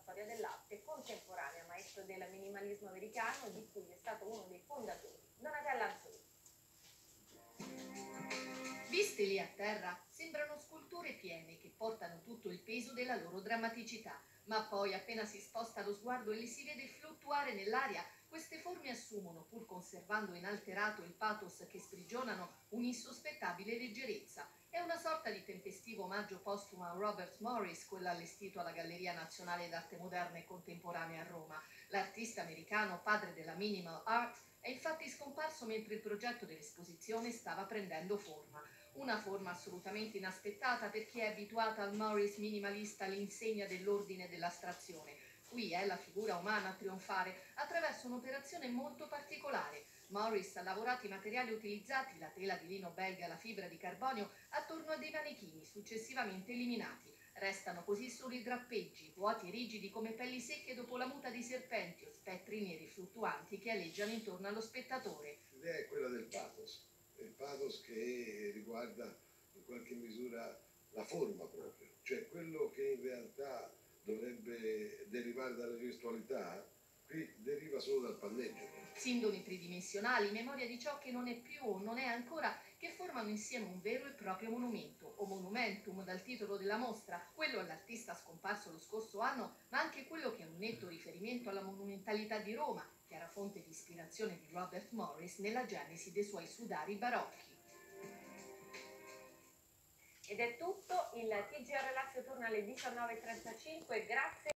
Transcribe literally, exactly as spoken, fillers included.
storia dell'arte contemporanea, maestro del minimalismo americano di cui è stato uno dei fondatori. Donatella Anzolini. Viste lì a terra, sembrano sculture piene che portano tutto il peso della loro drammaticità, ma poi appena si sposta lo sguardo e li si vede fluttuare nell'aria, queste forme assumono, pur conservando inalterato il pathos che sprigionano, un'insospettabile leggerezza. È una sorta di tempestivo omaggio postumo a Robert Morris, quello allestito alla Galleria Nazionale d'Arte Moderna e Contemporanea a Roma. L'artista americano, padre della minimal art, è infatti scomparso mentre il progetto dell'esposizione stava prendendo forma. Una forma assolutamente inaspettata per chi è abituata al Morris minimalista all'insegna dell'ordine e dell'astrazione. Qui è la figura umana a trionfare attraverso un'operazione molto particolare. Morris ha lavorato i materiali utilizzati, la tela di lino belga e la fibra di carbonio, attorno a dei manichini successivamente eliminati. Restano così solo i drappeggi, vuoti e rigidi come pelli secche dopo la muta di serpenti o spettri neri fluttuanti che aleggiano intorno allo spettatore. L'idea è quella del pathos, il pathos che riguarda in qualche misura la forma proprio, cioè quello che in realtà dovrebbe derivare dalla gestualità, qui deriva solo dal panneggio. Sindoni tridimensionali, memoria di ciò che non è più o non è ancora, che formano insieme un vero e proprio monumento, o monumentum dal titolo della mostra, quello all'artista scomparso lo scorso anno, ma anche quello che è un netto riferimento alla monumentalità di Roma, che era fonte di ispirazione di Robert Morris nella genesi dei suoi sudari barocchi. Ed è tutto, il T G R Lazio torna alle diciannove e trentacinque, grazie.